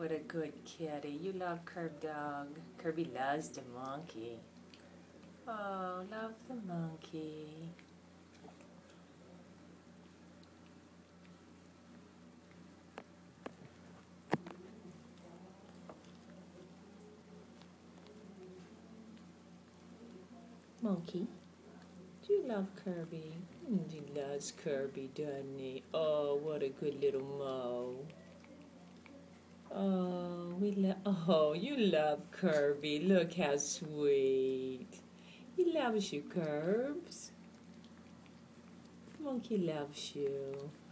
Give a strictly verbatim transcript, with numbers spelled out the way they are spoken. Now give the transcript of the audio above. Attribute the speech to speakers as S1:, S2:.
S1: what a good kitty. You love Curb Dog. Kirby loves the monkey. Oh, love the monkey. Monkey, do you love Kirby? Mm, he loves Kirby, doesn't he? Oh, what a good little Mo. Oh, we love. Oh, you love Kirby. Look how sweet. He loves you, Curbs. Monkey loves you.